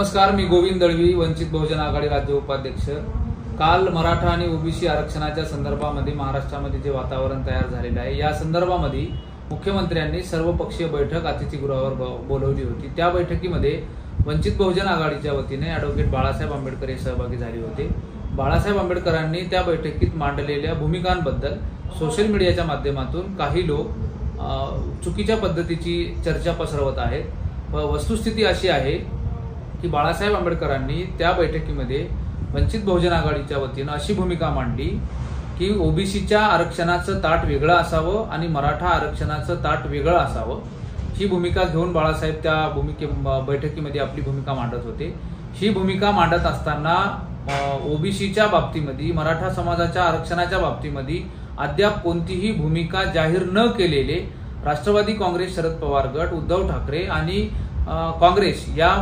नमस्कार, मी गोविंद दळवी, वंचित बहुजन आघाडी राज्य उपाध्यक्ष। काल मराठा आणि ओबीसी आरक्षणाच्या संदर्भामध्ये महाराष्ट्रामध्ये जे वातावरण तयार झालेलं आहे, या संदर्भामध्ये मुख्यमंत्र्यांनी सर्वपक्षीय बैठक अतिथीगृहावर बोलवली होती। त्या बैठकीमध्ये वंचित बहुजन आघाडीच्या वतीने ॲडव्होकेट बाळासाहेब आंबेडकर हे सहभागी झाले होते। बाळासाहेब आंबेडकरांनी त्या बैठकीत मांडलेल्या भूमिकांबद्दल सोशल मीडियाच्या माध्यमातून काही लोक चुकीच्या पद्धतीची चर्चा पसरवत आहेत। वस्तुस्थिती अशी आहे की बाळासाहेब आंबेडकरांनी त्या बैठकीमध्ये वंचित बहुजन आघाडीच्या वतीने अशी भूमिका मांडली की ओबीसीच्या आरक्षणाचं ताट वेगळं असावं आणि मराठा आरक्षणाचं ताट वेगळं असावं। ही भूमिका घेऊन बाळासाहेब त्या बैठकीमध्ये आपली भूमिका मांडत होते। ही भूमिका मांडत असताना ओबीसीच्या बाबतीमध्ये, मराठा समाजाच्या आरक्षणाच्या बाबतीमध्ये अद्याप कोणतीही भूमिका जाहीर न केलेले राष्ट्रवादी काँग्रेस, शरद पवार गट, उद्धव ठाकरे आणि काँग्रेस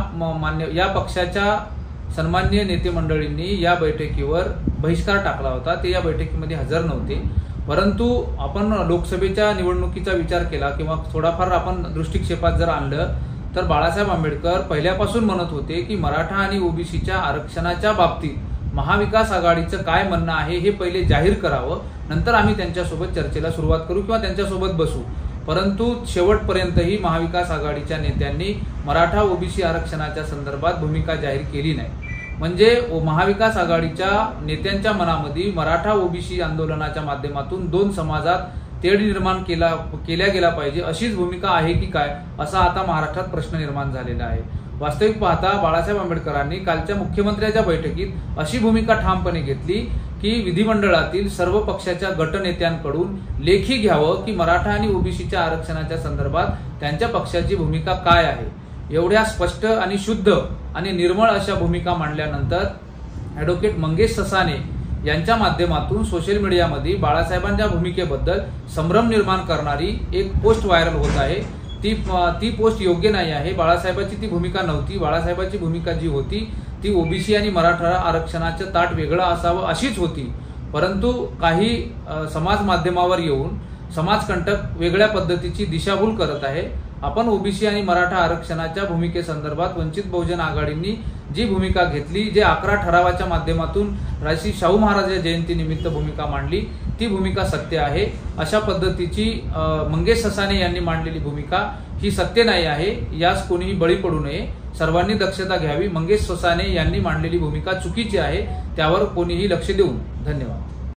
या पक्षाच्या सन्माननीय नेते मंडळींनी या बैठकीवर बहिष्कार टाकला होता। ते या बैठकीमध्ये हजर नव्हते। परंतु आपण लोकसभेच्या निवडणुकीचा विचार केला किंवा थोडाफार आपण दृष्टिक्षेपात जर आणलं तर बाळासाहेब आंबेडकर पहिल्यापासून म्हणत होते की मराठा आणि ओबीसीच्या आरक्षणाच्या बाबतीत महाविकास आघाडीचं काय म्हणणं आहे हे पहिले जाहीर करावं, नंतर आम्ही त्यांच्यासोबत चर्चेला सुरुवात करू किंवा त्यांच्यासोबत बसू। परंतु शेवटपर्यंतही महाविकास आघाडीच्या नेत्यांनी मराठा ओबीसी आरक्षणाच्या संदर्भात भूमिका जाहीर केली नाही। म्हणजे महाविकास आघाडीच्या नेत्यांच्या मनामध्ये मराठा ओबीसी आंदोलनाच्या माध्यमातून दोन समाजात तेढ निर्माण केल्या गेला पाहिजे अशीच भूमिका आहे की काय, असा आता महाराष्ट्रात प्रश्न निर्माण झालेला आहे। वास्तविक पाहता बाळासाहेब आंबेडकरांनी कालच्या मुख्यमंत्र्यांच्या बैठकीत अशी भूमिका ठामपणे घेतली की विधिमंडळातील सर्व पक्षाच्या गटनेत्यांकडून लेखी घ्यावं की मराठा आणि ओबीसीच्या आरक्षणाच्या संदर्भात त्यांच्या पक्षाची भूमिका काय आहे। एवढ्या स्पष्ट आणि शुद्ध आणि निर्मळ अशा भूमिका मांडल्यानंतर ॲडव्होकेट मंगेश ससाणे यांच्या माध्यमातून सोशल मीडियामध्ये बाळासाहेबांच्या भूमिकेबद्दल संभ्रम निर्माण करणारी एक पोस्ट व्हायरल होत आहे। ती पोस्ट योग्य नाही आहे। बाळासाहेबांची ती भूमिका नव्हती। बाळासाहेबांची भूमिका जी होती ती ओबीसी आणि मराठा आरक्षणाचं ताट वेगळं असावं अशीच होती। परंतु काही समाज माध्यमावर येऊन समाजकंटक वेगळ्या पद्धतीची दिशाभूल करत आहे। आपण ओबीसी आणि मराठा आरक्षणाच्या भूमिकेसंदर्भात वंचित बहुजन आघाडींनी जी भूमिका घेतली, जे 11 ठरावाच्या माध्यमातून राजश्री शाहू महाराज जयंतीनिमित्त भूमिका मांडली, ती भूमिका सत्य आहे। अशा पद्धतीची मंगेश ससाणे यांनी मांडलेली भूमिका ही सत्य नाही आहे। यास कोणीही बळी पडू नये, सर्वांनी दक्षता घ्यावी। मंगेश ससाणे यांनी मांडलेली भूमिका चुकीची आहे, त्यावर कोणीही लक्ष देऊ नये। धन्यवाद।